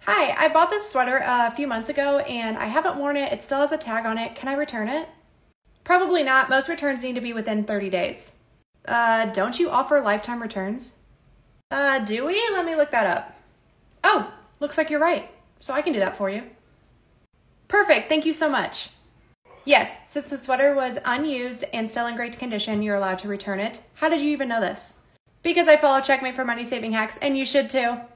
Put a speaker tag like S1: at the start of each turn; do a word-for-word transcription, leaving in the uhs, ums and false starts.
S1: Hi, I bought this sweater uh, a few months ago and I haven't worn it. It still has a tag on it. Can I return it? Probably not. Most returns need to be within thirty days. Uh, don't you offer lifetime returns? Uh, do we? Let me look that up. Oh, looks like you're right. So I can do that for you. Perfect. Thank you so much. Yes, since the sweater was unused and still in great condition, you're allowed to return it. How did you even know this? Because I follow Checkmate for money saving hacks, and you should too.